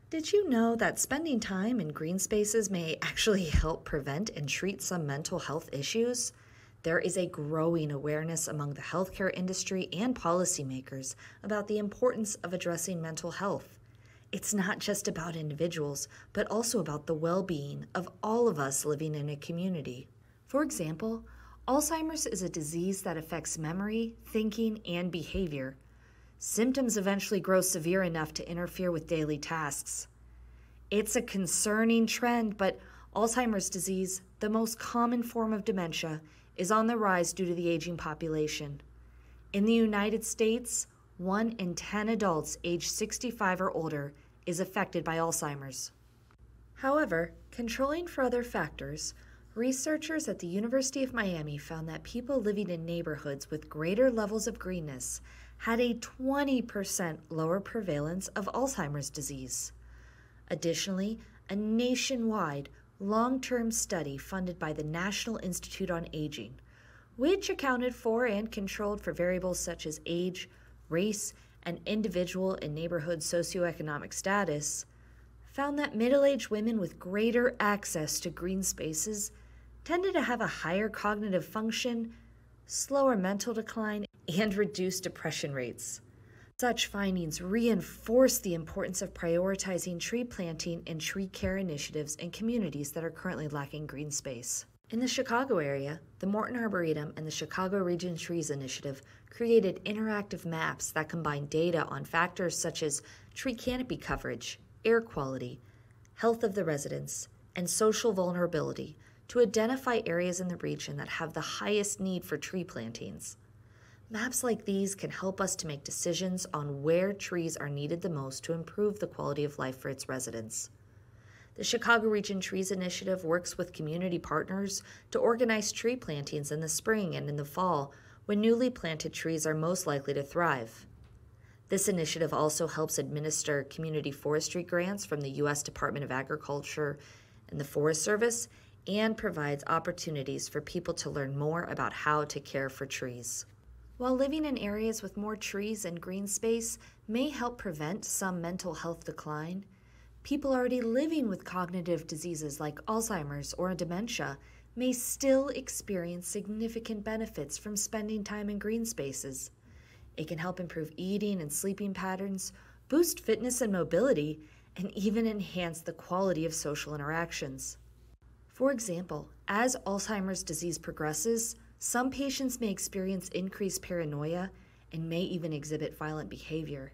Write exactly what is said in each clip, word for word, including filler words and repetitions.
Did you know that spending time in green spaces may actually help prevent and treat some mental health issues? There is a growing awareness among the healthcare industry and policymakers about the importance of addressing mental health. It's not just about individuals, but also about the well-being of all of us living in a community. For example, Alzheimer's is a disease that affects memory, thinking, and behavior. Symptoms eventually grow severe enough to interfere with daily tasks. It's a concerning trend, but Alzheimer's disease, the most common form of dementia, is on the rise due to the aging population. In the United States, one in ten adults aged sixty-five or older is affected by Alzheimer's. However, controlling for other factors, researchers at the University of Miami found that people living in neighborhoods with greater levels of greenness had a twenty percent lower prevalence of Alzheimer's disease. Additionally, a nationwide long-term study funded by the National Institute on Aging, which accounted for and controlled for variables such as age, race, and individual and neighborhood socioeconomic status, found that middle-aged women with greater access to green spaces tended to have a higher cognitive function, slower mental decline, and reduced depression rates. Such findings reinforce the importance of prioritizing tree planting and tree care initiatives in communities that are currently lacking green space. In the Chicago area, the Morton Arboretum and the Chicago Region Trees Initiative created interactive maps that combine data on factors such as tree canopy coverage, air quality, health of the residents, and social vulnerability to identify areas in the region that have the highest need for tree plantings. Maps like these can help us to make decisions on where trees are needed the most to improve the quality of life for its residents. The Chicago Region Trees Initiative works with community partners to organize tree plantings in the spring and in the fall when newly planted trees are most likely to thrive. This initiative also helps administer community forestry grants from the U S Department of Agriculture and the Forest Service and provides opportunities for people to learn more about how to care for trees. While living in areas with more trees and green space may help prevent some mental health decline, people already living with cognitive diseases like Alzheimer's or dementia may still experience significant benefits from spending time in green spaces. It can help improve eating and sleeping patterns, boost fitness and mobility, and even enhance the quality of social interactions. For example, as Alzheimer's disease progresses, some patients may experience increased paranoia and may even exhibit violent behavior.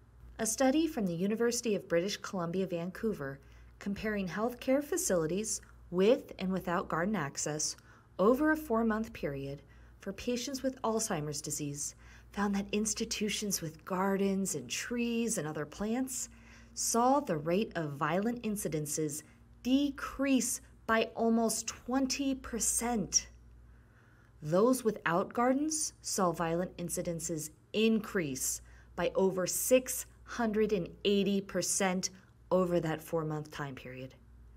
A study from the University of British Columbia, Vancouver, comparing healthcare facilities with and without garden access over a four-month period for patients with Alzheimer's disease, found that institutions with gardens and trees and other plants saw the rate of violent incidences decrease by almost twenty percent. Those without gardens saw violent incidences increase by over six hundred eighty percent over that four-month time period.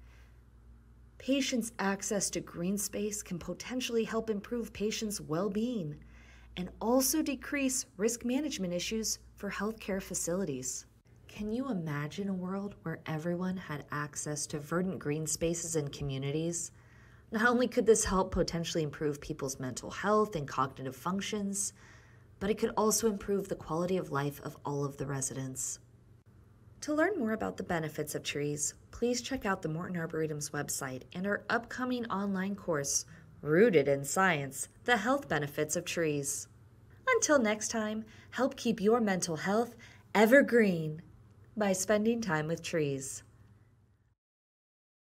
Patients' access to green space can potentially help improve patients' well-being and also decrease risk management issues for healthcare facilities. Can you imagine a world where everyone had access to verdant green spaces in communities? Not only could this help potentially improve people's mental health and cognitive functions, but it could also improve the quality of life of all of the residents. To learn more about the benefits of trees, please check out the Morton Arboretum's website and our upcoming online course, Rooted in Science, The Health Benefits of Trees. Until next time, help keep your mental health evergreen by spending time with trees.